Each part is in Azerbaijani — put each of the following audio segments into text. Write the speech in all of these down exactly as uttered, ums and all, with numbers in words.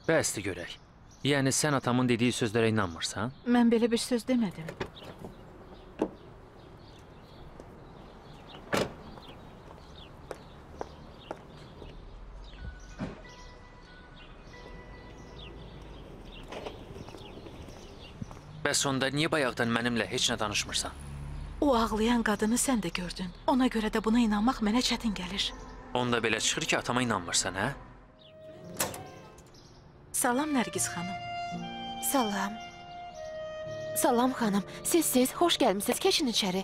Bəsdir görək. Yəni, sən atamın dediyi sözlərə inanmırsan? Mən belə bir söz demədim. Bəs onda niyə bayaqdan mənimlə heç nə danışmırsan? O ağlayan qadını sən də gördün. Ona görə də buna inanmaq mənə çətin gəlir. Onda belə çıxır ki, atama inanmırsan, hə? Salam Nərgiz xanım. Salam. Salam xanım. Siz-siz, xoş gəlmişsiniz. Keçin içəri.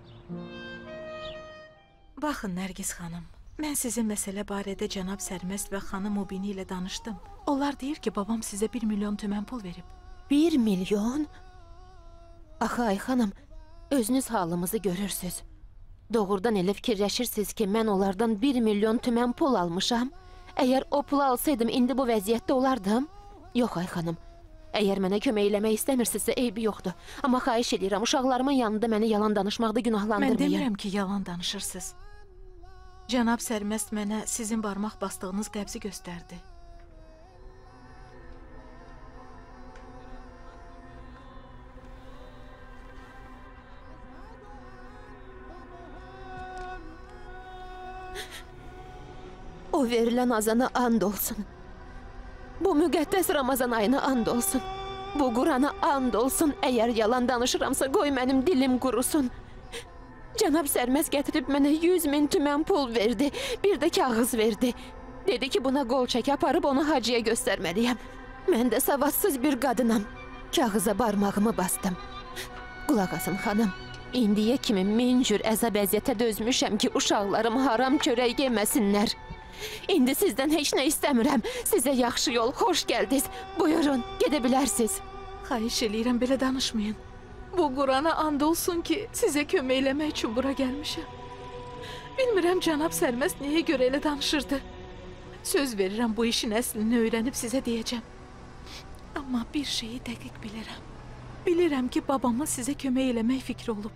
Baxın Nərgiz xanım. Mən sizin məsələ barədə cənab Sərməst və xanım Mubini ilə danışdım. Onlar deyir ki, babam sizə bir milyon tümən pul verib. Bir milyon? Axı ay xanım, özünüz halımızı görürsünüz. Doğrudan elə fikirləşirsiniz ki, mən onlardan bir milyon tümən pul almışam. Əgər o pulu alsaydım, indi bu vəziyyətdə olardım. Yox ay xanım, əgər mənə kömək eləmək istəmirsinizsə, eybi yoxdur. Amma xahiş edirəm, uşaqlarımın yanında məni yalan danışmaqda günahlandırmayın. Mən demirəm ki, yalan danışırsınız. Cənab Sərməst mənə sizin barmaq bastığınız qəbzi göstərdi. O verilən azana and olsun. Bu müqəddəs Ramazan ayına and olsun. Bu Qurana and olsun. Əgər yalan danışıramsa, qoy mənim dilim qurusun. Cənab Sərməz gətirib mənə yüz min tümən pul verdi. Bir də kağız verdi. Dedi ki, buna qol çək aparıb onu hacıya göstərməliyəm. Mən də savadsız bir qadınam. Kağıza barmağımı bastım. Qulaq asın xanım. İndiyə kimi min cür əzab əziyyətə dözmüşəm ki, uşaqlarım haram çörək yeməsinlər. İndi sizdən heç nə istəmirəm. Sizə yaxşı yol, xoş gəldiniz. Buyurun, gedə bilərsiniz. Xahiş eləyirəm, belə danışmayın. Bu Qurana and olsun ki, sizə kömək eləmək üçün bura gəlmişəm. Bilmirəm, cənab Sərməst niyə görə elə danışırdı. Söz verirəm, bu işin əslini öyrənib sizə deyəcəm. Amma bir şeyi dəqiq bilirəm. Bilirəm ki, babamın sizə kömək eləmək fikri olub.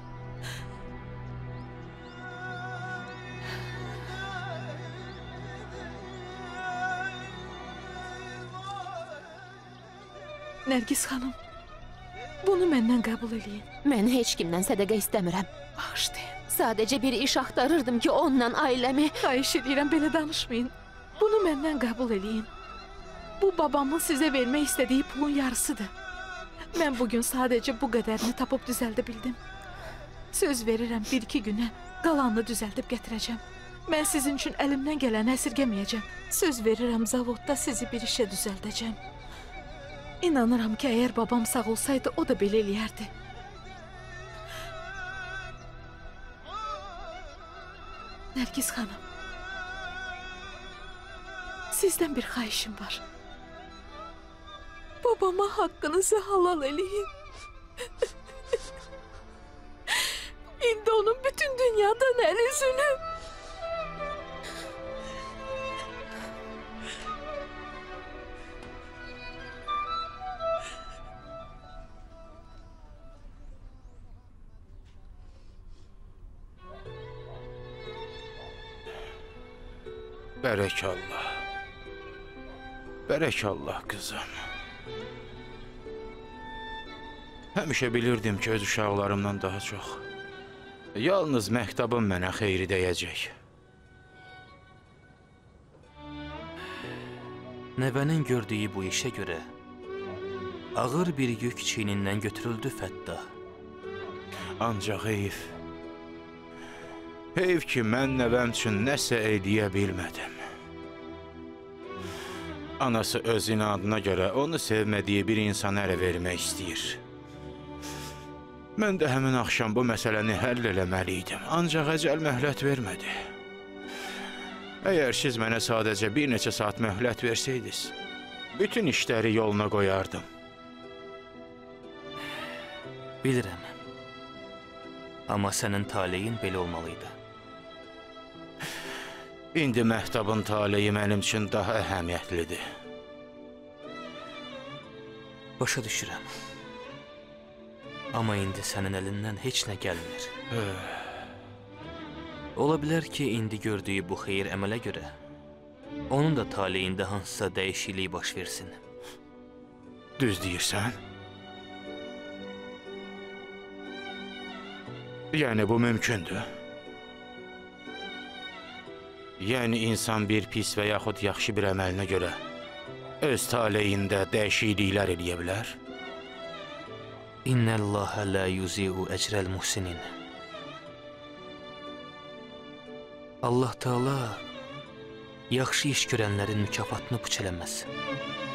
Nərgiz xanım, bunu məndən qəbul eləyin. Mən heç kimdən sədəqə istəmirəm. Bağışlayın. Sadəcə bir iş axtarırdım ki, onunla ailəmi... Xahiş edirəm, belə danışmayın. Bunu məndən qəbul eləyin. Bu, babamın sizə vermək istədiyi pulun yarısıdır. Mən bugün sadəcə bu qədərini tapıb düzəldə bildim. Söz verirəm, bir-iki günə qalanını düzəldib gətirəcəm. Mən sizin üçün əlimdən gələni əsirgəməyəcəm. Söz verirəm, zavodda sizi bir işə düzəldəcəm. İnanıram ki, əgər babam sağ olsaydı, o da belə eləyərdi. Nərgiz xanım, sizdən bir xahişim var. Babama haqqınızı halal eləyin. İndi onun bütün dünyadan əl üzünü. Bərəkallah. Bərəkallah qızım. Həmişə bilirdim ki, öz uşaqlarımdan daha çox. Yalnız məktəbim mənə xeyri dəyəcək. Nəvənin gördüyü bu işə görə ağır bir yük çiynindən götürüldü Fətda. Ancaq heyf. Heyf ki, mən nəvəm üçün nəsə eləyə bilmədim. Anası öz inadına görə onu sevmədiyi bir insana ələ vermək istəyir. Mən də həmin axşam bu məsələni həll eləməliydim, ancaq əcəl möhlət vermədi. Əgər siz mənə sadəcə bir neçə saat möhlət versəydiniz, bütün işləri yoluna qoyardım. Bilirəm. Amma sənin taleyin belə olmalıydı. İndi məhtəbın taleyi mənim üçün daha əhəmiyyətlidir. Başa düşürəm. Amma indi sənin əlindən heç nə gəlmir. Ola bilər ki, indi gördüyü bu xeyir əmələ görə onun da taleyində hansısa dəyişiklik baş versin. Düz deyirsən? Yəni bu mümkündür. Yəni insan bir pis və yaxud yaxşı bir əməlinə görə öz taleyində dəyişikliklər eləyə bilər. İnnəllahə lə yuzi'u əcrəl muhsinin. Allah Teala yaxşı iş görənlərin mükafatını puç eləməz.